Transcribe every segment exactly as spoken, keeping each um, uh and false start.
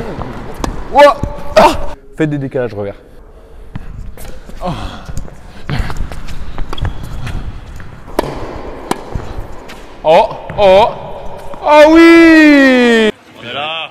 Oh ah faites des décalages revers. Oh. Oh, oh, oh oui! On est là!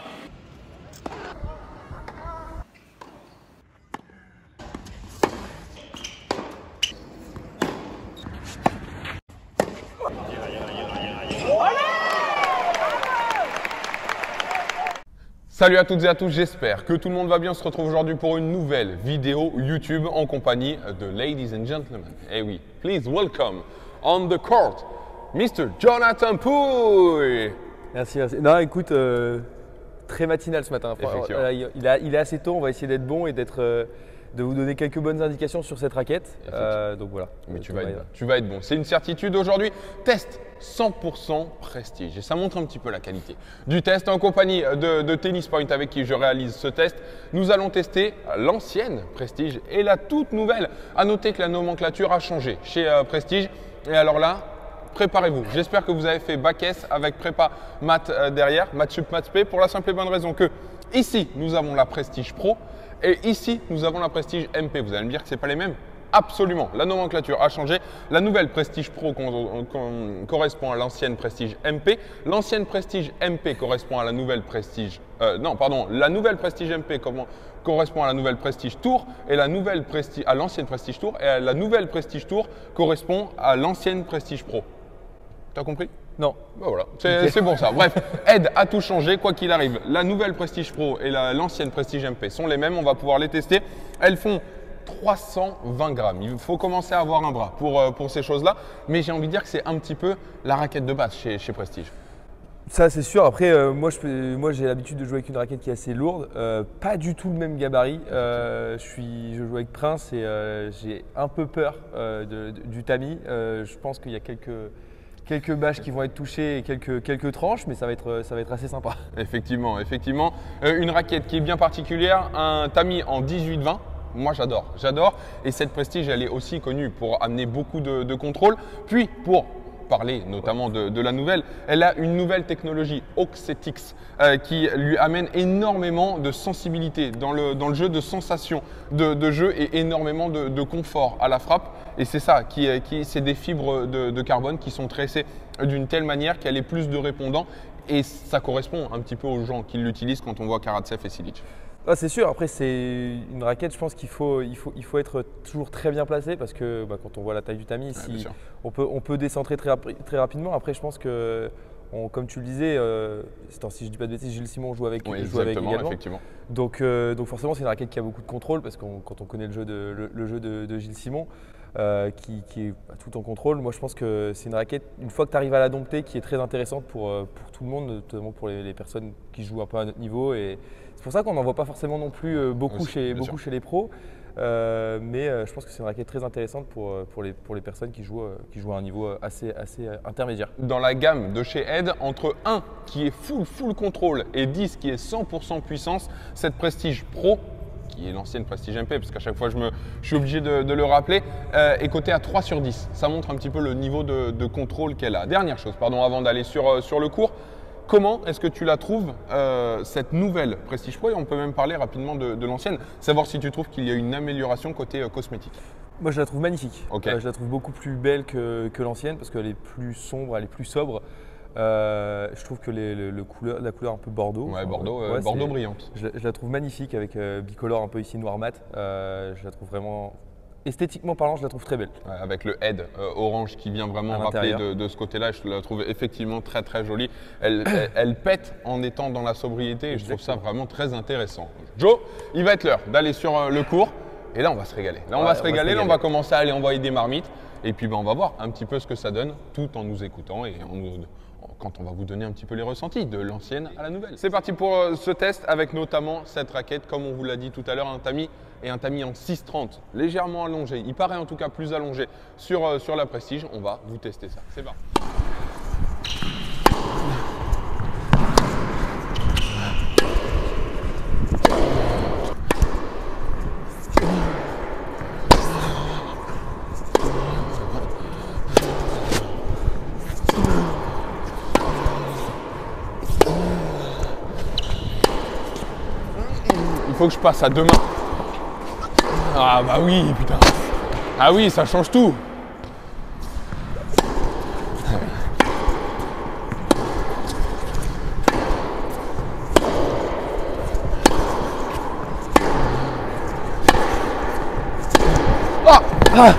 Salut à toutes et à tous, j'espère que tout le monde va bien. On se retrouve aujourd'hui pour une nouvelle vidéo YouTube en compagnie de Ladies and Gentlemen. Eh oui, please welcome on the court, Mister Jonathan Pouille. Merci, merci. Non, écoute, euh, très matinal ce matin. Enfin, euh, il, a, il est assez tôt, on va essayer d'être bon et d'être, euh, de vous donner quelques bonnes indications sur cette raquette. Euh, donc voilà. Mais tu vas, être, tu vas être bon, c'est une certitude aujourd'hui. Test cent pour cent prestige et ça montre un petit peu la qualité du test. En compagnie de, de Tennis Point avec qui je réalise ce test, nous allons tester l'ancienne Prestige et la toute nouvelle. À noter que la nomenclature a changé chez euh, Prestige. Et alors là, préparez-vous. J'espère que vous avez fait bac S avec prépa maths euh, derrière, maths sup, maths spé, pour la simple et bonne raison que ici, nous avons la Prestige Pro et ici, nous avons la Prestige M P. Vous allez me dire que ce n'est pas les mêmes? Absolument, la nomenclature a changé. La nouvelle Prestige Pro con, con, correspond à l'ancienne Prestige M P. L'ancienne Prestige M P correspond à la nouvelle Prestige… Euh, non, pardon, la nouvelle Prestige M P comment, correspond à la nouvelle Prestige Tour et la nouvelle Prestige à l'ancienne Prestige Tour et la nouvelle Prestige Tour correspond à l'ancienne Prestige Pro. Tu as compris? Non. Ben voilà, c'est okay. Bon ça. Bref, Ed a tout changé, quoi qu'il arrive. La nouvelle Prestige Pro et l'ancienne Prestige M P sont les mêmes, on va pouvoir les tester. Elles font trois cent vingt grammes. Il faut commencer à avoir un bras pour, pour ces choses-là. Mais j'ai envie de dire que c'est un petit peu la raquette de base chez, chez Prestige. Ça, c'est sûr. Après, euh, moi, moi j'ai l'habitude de jouer avec une raquette qui est assez lourde. Euh, pas du tout le même gabarit. Euh, je, suis, je joue avec Prince et euh, j'ai un peu peur euh, de, de, du tamis. Euh, je pense qu'il y a quelques… quelques bâches qui vont être touchées et quelques, quelques tranches, mais ça va, être, ça va être assez sympa. Effectivement, effectivement. Euh, une raquette qui est bien particulière, un tamis en dix-huit vingt. Moi, j'adore, j'adore. Et cette Prestige, elle est aussi connue pour amener beaucoup de, de contrôle. Puis, pour parler notamment de, de la nouvelle, elle a une nouvelle technologie, Oxetix, euh, qui lui amène énormément de sensibilité dans le, dans le jeu, de sensations de, de jeu et énormément de, de confort à la frappe. Et c'est ça, qui, qui, c'est des fibres de, de carbone qui sont tressées d'une telle manière qu'elle ait plus de répondants. Et ça correspond un petit peu aux gens qui l'utilisent quand on voit Karatsev et Silic. Ah, c'est sûr, après c'est une raquette, je pense qu'il faut, il faut, il faut être toujours très bien placé parce que bah, quand on voit la taille du tamis, ouais, si on, peut, on peut décentrer très, très rapidement. Après je pense que, on, comme tu le disais, euh, si je dis pas de bêtises, Gilles Simon joue avec, oui, joue avec également. Effectivement. Donc, euh, donc forcément c'est une raquette qui a beaucoup de contrôle parce que quand on connaît le jeu de, le, le jeu de, de Gilles Simon, euh, qui, qui est tout en contrôle, moi je pense que c'est une raquette, une fois que tu arrives à la dompter, qui est très intéressante pour, pour tout le monde, notamment pour les, les personnes qui jouent un peu à notre niveau. Et, c'est pour ça qu'on n'en voit pas forcément non plus beaucoup, oui, chez, beaucoup chez les pros, euh, mais euh, je pense que c'est une raquette très intéressante pour, pour, les, pour les personnes qui jouent, qui jouent à un niveau assez, assez intermédiaire. Dans la gamme de chez Ed, entre un qui est full, full contrôle et dix qui est cent pour cent puissance, cette Prestige Pro, qui est l'ancienne Prestige M P, parce qu'à chaque fois je, me, je suis obligé de, de le rappeler, euh, est cotée à trois sur dix. Ça montre un petit peu le niveau de, de contrôle qu'elle a. Dernière chose, pardon, avant d'aller sur, sur le cours. Comment est-ce que tu la trouves, euh, cette nouvelle Prestige Pro? Et on peut même parler rapidement de, de l'ancienne, savoir si tu trouves qu'il y a une amélioration côté euh, cosmétique. Moi, je la trouve magnifique. Okay. Euh, je la trouve beaucoup plus belle que, que l'ancienne parce qu'elle est plus sombre, elle est plus sobre. Euh, je trouve que les, le, le couleur, la couleur un peu bordeaux. Ouais, bordeaux, euh, ouais, bordeaux brillante. Je, je la trouve magnifique avec euh, bicolore un peu ici noir mat. Euh, je la trouve vraiment… Esthétiquement parlant, je la trouve très belle. Ouais, avec le head euh, orange qui vient vraiment rappeler de, de ce côté-là, je la trouve effectivement très très jolie. Elle, elle, elle pète en étant dans la sobriété et je trouve ça vraiment très intéressant. Joe, il va être l'heure d'aller sur euh, le cours et là on va se régaler. Là on, ouais, va, se on régaler, va se régaler, là on va commencer à aller envoyer des marmites et puis ben, on va voir un petit peu ce que ça donne tout en nous écoutant et en nous… quand on va vous donner un petit peu les ressentis de l'ancienne à la nouvelle. C'est parti pour euh, ce test avec notamment cette raquette, comme on vous l'a dit tout à l'heure, un tamis et un tamis en six trente, légèrement allongé. Il paraît en tout cas plus allongé sur, euh, sur la Prestige. On va vous tester ça. C'est parti. faut que je passe à deux mains. Ah bah oui, putain. Ah oui, ça change tout. Ah ah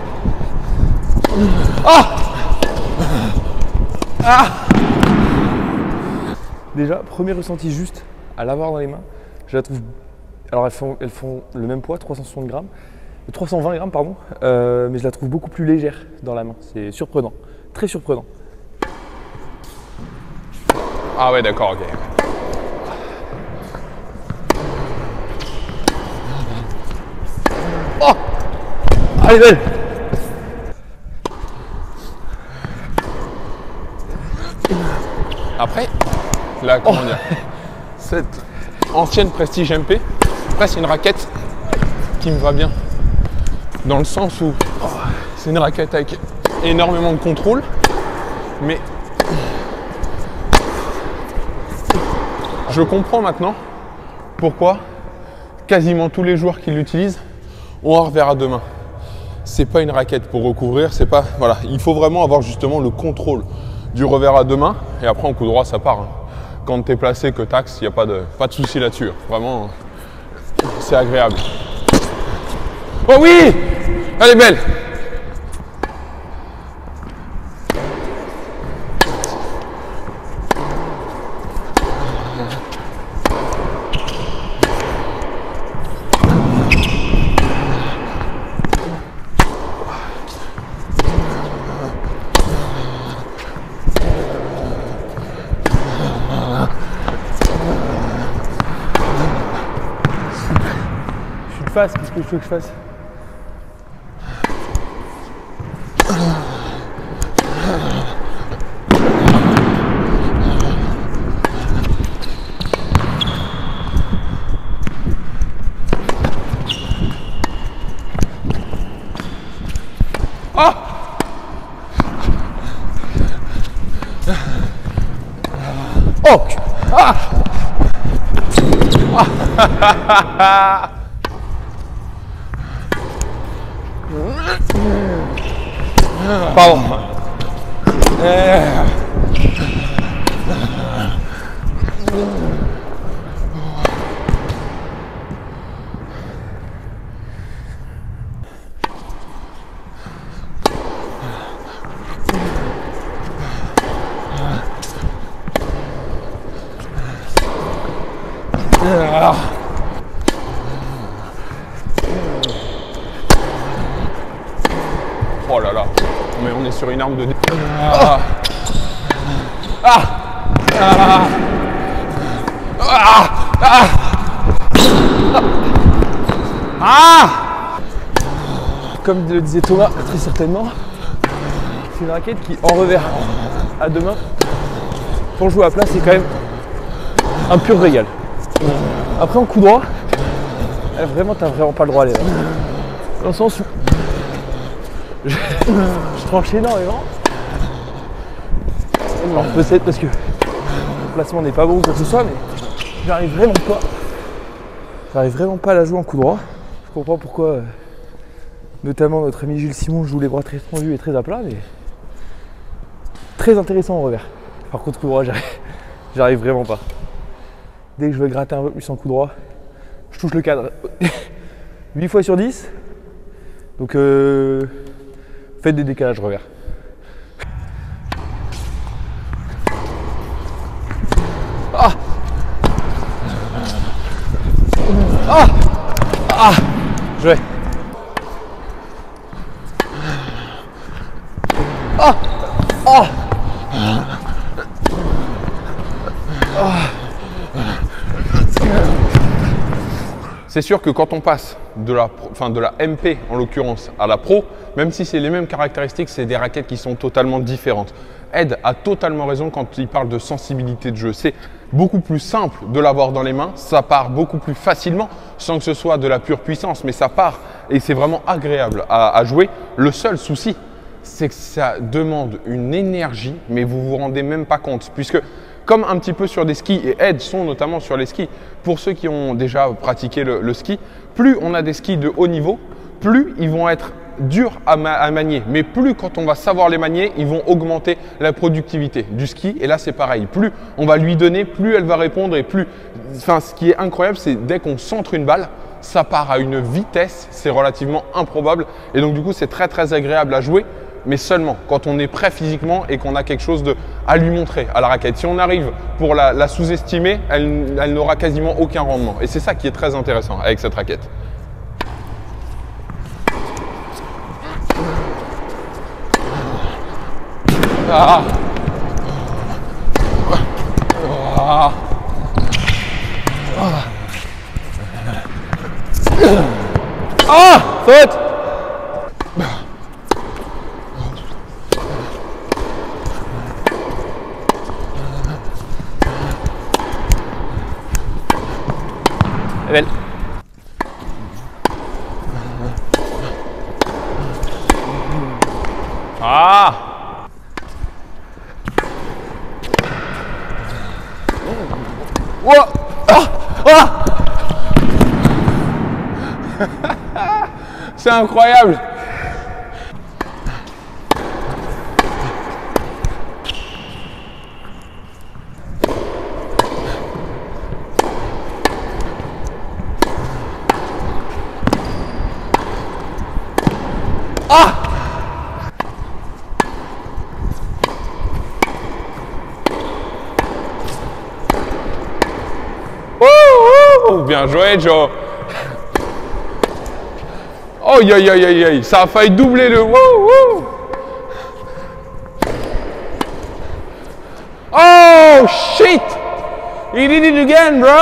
ah ah. Déjà, premier ressenti juste à l'avoir dans les mains, je la trouve. Alors elles font, elles font le même poids, trois cent soixante grammes, trois cent vingt grammes pardon, euh, mais je la trouve beaucoup plus légère dans la main. C'est surprenant, très surprenant. Ah ouais, d'accord, ok. Oh, elle est belle. Après, là, comment oh. dire, cette ancienne Prestige M P, après c'est une raquette qui me va bien. Dans le sens où oh, c'est une raquette avec énormément de contrôle, mais je comprends maintenant pourquoi quasiment tous les joueurs qui l'utilisent ont un revers à deux mains. C'est pas une raquette pour recouvrir, c'est pas. Voilà, il faut vraiment avoir justement le contrôle du revers à deux mains, et après en coup droit ça part. Hein. Quand tu es placé, que t'axes, il n'y a pas de, pas de souci là-dessus. Vraiment, c'est agréable. Oh oui! Elle est belle! Qu'est-ce que je veux que je fasse? Ah! Oh! Ah! Ah! Pardon. Euh... Ah. Oh là là, mais on est sur une arme de... Ah. Ah. Ah. Ah. Ah. Ah. Comme le disait Thomas, très certainement, c'est une raquette qui, en revers à deux mains, pour jouer à plat, c'est quand même un pur régal. Après, en coup droit, vraiment, t'as vraiment pas le droit à l'erreur. Dans le sens où je, je tranche énormément. Alors peut-être parce que le placement n'est pas bon ou quoi que ce soit, mais j'arrive vraiment pas. J'arrive vraiment pas à la jouer en coup droit. Je comprends pourquoi, euh, notamment notre ami Gilles Simon joue les bras très tendus et très à plat, mais très intéressant en revers. Par contre, coup droit, j'arrive vraiment pas. Dès que je veux gratter un peu plus en coup droit, je touche le cadre huit fois sur dix. Donc euh, faites des décalages revers. Ah Ah Ah Je vais. Ah Ah Ah C'est sûr que quand on passe de la, enfin de la M P en l'occurrence à la Pro, même si c'est les mêmes caractéristiques, c'est des raquettes qui sont totalement différentes. Ed a totalement raison quand il parle de sensibilité de jeu. C'est beaucoup plus simple de l'avoir dans les mains, ça part beaucoup plus facilement sans que ce soit de la pure puissance, mais ça part et c'est vraiment agréable à, à jouer. Le seul souci, c'est que ça demande une énergie, mais vous vous rendez même pas compte, puisque comme un petit peu sur des skis, et aides sont notamment sur les skis. Pour ceux qui ont déjà pratiqué le, le ski, plus on a des skis de haut niveau, plus ils vont être durs à, ma à manier. Mais plus quand on va savoir les manier, ils vont augmenter la productivité du ski. Et là, c'est pareil. Plus on va lui donner, plus elle va répondre. Et plus, enfin, ce qui est incroyable, c'est dès qu'on centre une balle, ça part à une vitesse, c'est relativement improbable. Et donc, du coup, c'est très, très agréable à jouer. Mais seulement quand on est prêt physiquement et qu'on a quelque chose de, à lui montrer à la raquette. Si on arrive pour la, la sous-estimer, elle, elle n'aura quasiment aucun rendement. Et c'est ça qui est très intéressant avec cette raquette. Ah. Ah. Ah, faute. Elle est belle. Ah. Oh. Ah. Ah. C'est incroyable. Ah. Oh, bien joué, Joe. Oh, aïe, aïe, aïe, aïe, ça a failli doubler le wouh, wouh. Oh, shit. He did it again, bro.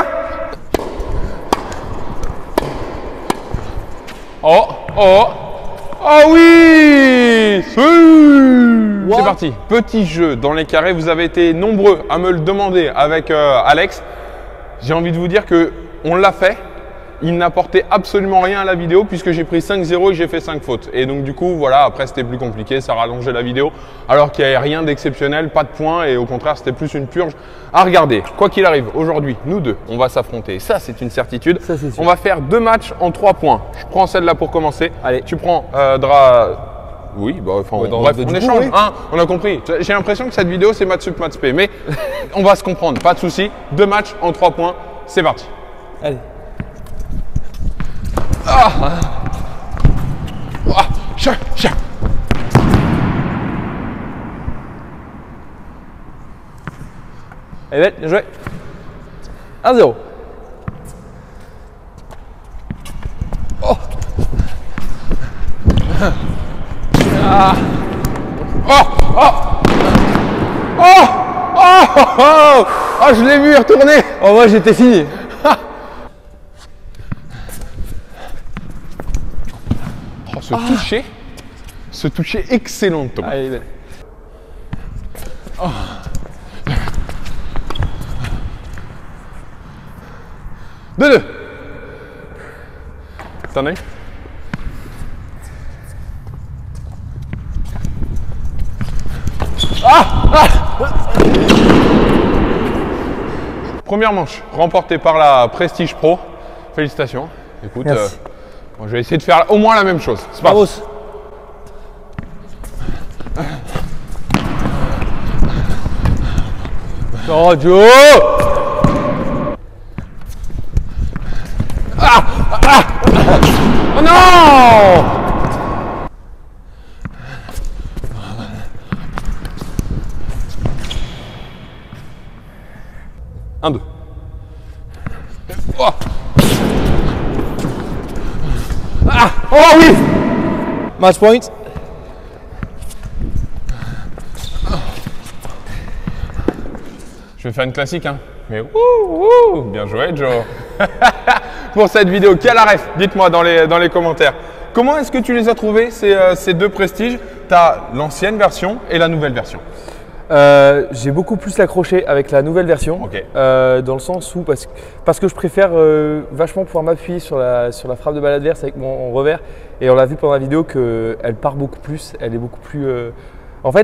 Oh, oh. Oh oui. Wow. C'est parti. Petit jeu dans les carrés. Vous avez été nombreux à me le demander avec euh, Alex. J'ai envie de vous dire que on l'a fait. Il n'apportait absolument rien à la vidéo puisque j'ai pris cinq zéro et j'ai fait cinq fautes. Et donc du coup, voilà, après c'était plus compliqué, ça rallongeait la vidéo alors qu'il n'y avait rien d'exceptionnel, pas de points et au contraire, c'était plus une purge à regarder. Quoi qu'il arrive, aujourd'hui, nous deux, on va s'affronter. Ça, c'est une certitude. Ça, c'est sûr. On va faire deux matchs en trois points. Je prends celle-là pour commencer. Allez. Tu prends euh, Dra... Oui, bah, enfin, Ouais, dans- bref, du on coup, échange. oui. Hein, on a compris. J'ai l'impression que cette vidéo, c'est Matsup Matspé. Mais on va se comprendre, pas de souci. Deux matchs en trois points. C'est parti. Allez. Ah. Ah. Chien, chien. Elle est belle, bien joué. un zéro. Oh. Ah. Oh. Oh. Oh. Oh. Oh. Oh, je l'ai vu retourner. Oh, moi j'étais fini. Oh, ce toucher. Ce toucher excellent, Thomas. Allez, belle. Oh. deux deux. T'en as eu? Ah, ah. Première manche remportée par la Prestige Pro. Félicitations. Écoute, euh, bon, je vais essayer de faire au moins la même chose. C'est parti. Vamos. Oh, Joe. Ah, ah. Oh non! Un, deux. Oh. Ah. Oh oui! Match point. Je vais faire une classique, hein. Mais wouh, wouh, bien joué, Joe. Pour cette vidéo, quel arrêt? Dites-moi dans les, dans les commentaires. Comment est-ce que tu les as trouvés, ces, euh, ces deux prestiges? Tu as l'ancienne version et la nouvelle version. Euh, j'ai beaucoup plus accroché avec la nouvelle version, Ok. euh, dans le sens où, parce, parce que je préfère euh, vachement pouvoir m'appuyer sur la, sur la frappe de balle adverse avec mon, mon revers. Et on l'a vu pendant la vidéo qu'elle part beaucoup plus, elle est beaucoup plus… euh, En fait,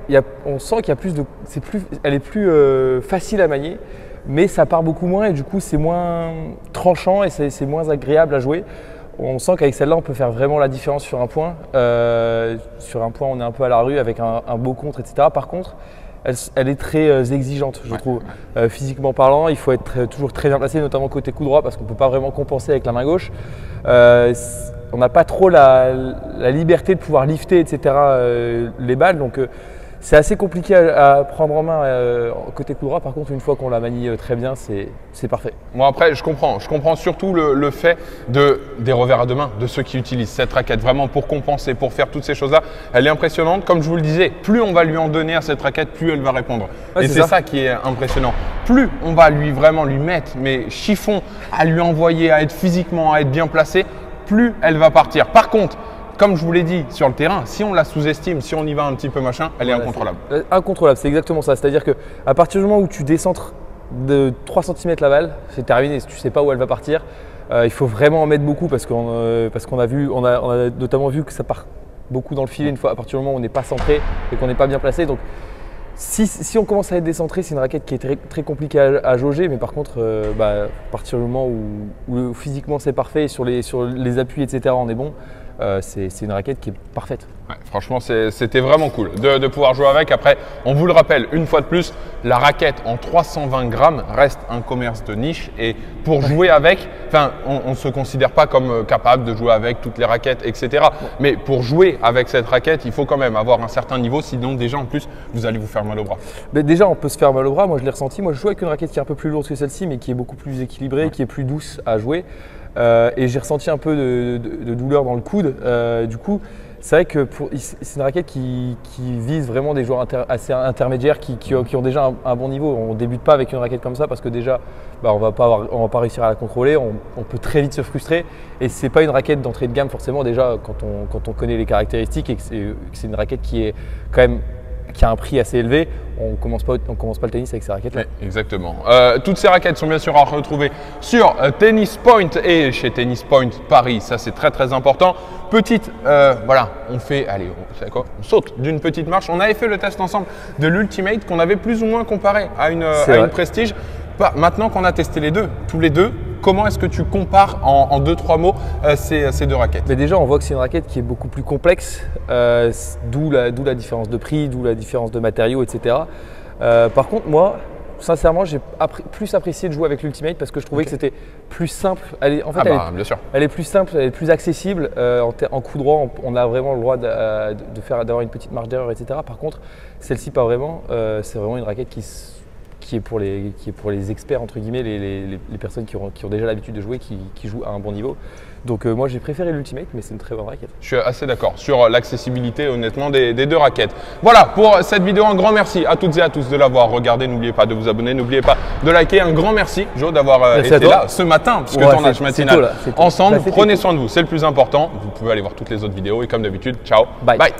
il y a, on sent qu'il y a plus de, c'est plus, elle est plus euh, facile à manier, mais ça part beaucoup moins et du coup c'est moins tranchant et c'est moins agréable à jouer. On sent qu'avec celle-là, on peut faire vraiment la différence sur un point. Euh, sur un point, on est un peu à la rue avec un, un beau contre, et cetera. Par contre, elle, elle est très euh, exigeante, je ouais, trouve. Ouais. Euh, physiquement parlant, il faut être très, toujours très bien placé, notamment côté coup droit, parce qu'on ne peut pas vraiment compenser avec la main gauche. Euh, on n'a pas trop la, la liberté de pouvoir lifter, et cetera euh, les balles. Donc, euh, c'est assez compliqué à, à prendre en main euh, côté coup droit. Par contre, une fois qu'on la manie très bien, c'est parfait. Bon, après, je comprends. Je comprends surtout le, le fait de, des revers à deux mains, de ceux qui utilisent cette raquette vraiment pour compenser, pour faire toutes ces choses-là. Elle est impressionnante. Comme je vous le disais, plus on va lui en donner à cette raquette, plus elle va répondre. Ouais, et c'est ça. ça qui est impressionnant. Plus on va lui vraiment lui mettre, mais chiffon, à lui envoyer, à être physiquement, à être bien placé, plus elle va partir. Par contre, comme je vous l'ai dit, sur le terrain, si on la sous-estime, si on y va un petit peu machin, elle voilà, est incontrôlable. Est incontrôlable, c'est exactement ça. C'est-à-dire qu'à partir du moment où tu décentres de trois centimètres la balle, c'est terminé. Tu ne sais pas où elle va partir. Euh, il faut vraiment en mettre beaucoup parce qu'on euh, parce qu'on a vu, on a, on a notamment vu que ça part beaucoup dans le filet une fois à partir du moment où on n'est pas centré et qu'on n'est pas bien placé. Donc, si, si on commence à être décentré, c'est une raquette qui est très, très compliquée à, à jauger. Mais par contre, euh, bah, à partir du moment où, où physiquement c'est parfait, sur les, sur les appuis, et cetera, on est bon. Euh, c'est une raquette qui est parfaite. Ouais, franchement, c'était vraiment cool de, de pouvoir jouer avec. Après, on vous le rappelle une fois de plus, la raquette en trois cent vingt grammes reste un commerce de niche. Et pour jouer avec, enfin, on ne se considère pas comme capable de jouer avec toutes les raquettes, et cetera. Mais pour jouer avec cette raquette, il faut quand même avoir un certain niveau. Sinon, déjà, en plus, vous allez vous faire mal au bras. Mais déjà, on peut se faire mal au bras. Moi, je l'ai ressenti. Moi, je joue avec une raquette qui est un peu plus lourde que celle-ci, mais qui est beaucoup plus équilibrée, ouais. qui est plus douce à jouer. Euh, et j'ai ressenti un peu de, de, de douleur dans le coude. Euh, du coup, c'est vrai que c'est une raquette qui, qui vise vraiment des joueurs inter, assez intermédiaires qui, qui, qui ont déjà un, un bon niveau. On ne débute pas avec une raquette comme ça parce que déjà, bah, on ne va pas réussir à la contrôler. On, on peut très vite se frustrer. Et ce n'est pas une raquette d'entrée de gamme forcément déjà quand on, quand on connaît les caractéristiques et que c'est une raquette qui est quand même qui a un prix assez élevé, on ne commence pas, on commence pas le tennis avec ces raquettes-là. Oui, exactement. Euh, toutes ces raquettes sont bien sûr à retrouver sur euh, Tennis Point et chez Tennis Point Paris. Ça, c'est très très important. Petite, euh, voilà, on fait, allez, on, quoi on saute d'une petite marche. On avait fait le test ensemble de l'Ultimate qu'on avait plus ou moins comparé à une, à une Prestige. Maintenant qu'on a testé les deux, tous les deux, comment est-ce que tu compares en, en deux, trois mots euh, ces, ces deux raquettes? Mais déjà, on voit que c'est une raquette qui est beaucoup plus complexe, euh, d'où la, d'où la différence de prix, d'où la différence de matériaux, et cetera. Euh, par contre, moi, sincèrement, j'ai plus apprécié de jouer avec l'Ultimate parce que je trouvais okay. que c'était plus simple. Elle est, en fait, ah bah, elle, est, bien sûr. elle est plus simple, elle est plus accessible. Euh, en, en coup droit, on, on a vraiment le droit de, de faire d'avoir une petite marge d'erreur, et cetera. Par contre, celle-ci, pas vraiment. Euh, c'est vraiment une raquette qui Qui est, pour les, qui est pour les experts, entre guillemets, les, les, les personnes qui ont, qui ont déjà l'habitude de jouer, qui, qui jouent à un bon niveau. Donc euh, moi j'ai préféré l'Ultimate, mais c'est une très bonne raquette. Je suis assez d'accord sur l'accessibilité honnêtement des, des deux raquettes. Voilà pour cette vidéo, un grand merci à toutes et à tous de l'avoir regardé. N'oubliez pas de vous abonner, n'oubliez pas de liker. Un grand merci Joe d'avoir euh, été là ce matin, puisque ouais, tournage matinal tôt, là, ensemble. Bah, Prenez soin de vous, c'est le plus important. Vous pouvez aller voir toutes les autres vidéos et comme d'habitude, ciao, bye. Bye.